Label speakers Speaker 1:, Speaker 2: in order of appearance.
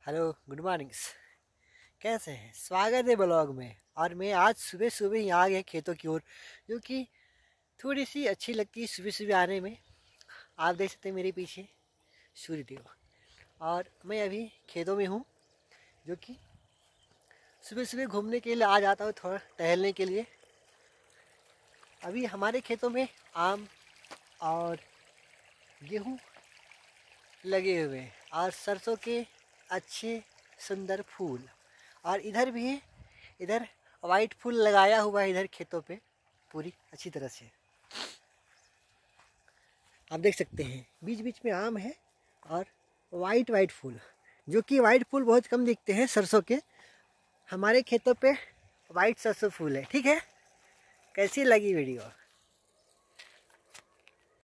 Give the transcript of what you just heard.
Speaker 1: Hello, good mornings. कैसे हैं? स्वागत है ब्लॉग में। और मैं आज सुबह सुबह ही आ गया खेतों की ओर, जो कि थोड़ी सी अच्छी लगती है सुबह सुबह आने में। आप देख सकते हैं मेरे पीछे सूर्यदेव, और मैं अभी खेतों में हूँ, जो कि सुबह सुबह घूमने के लिए आ जाता हूँ, थोड़ा टहलने के लिए। अभी हमारे खेतों में आम और गेहूँ लगे हुए हैं, और सरसों के अच्छे सुंदर फूल। और इधर भी है, इधर वाइट फूल लगाया हुआ है इधर खेतों पे पूरी अच्छी तरह से। आप देख सकते हैं बीच बीच में आम है और वाइट वाइट फूल, जो कि वाइट फूल बहुत कम दिखते हैं सरसों के। हमारे खेतों पे वाइट सरसों फूल है। ठीक है, कैसी लगी वीडियो?